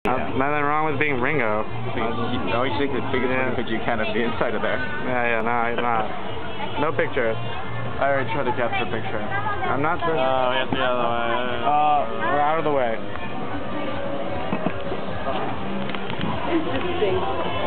Nothing wrong with being Ringo. You always take the biggest picture you can of the inside of there. Yeah, no pictures. I already tried to capture a picture. I'm not sure. Oh, we have to go the other way. We're out of the way. Interesting.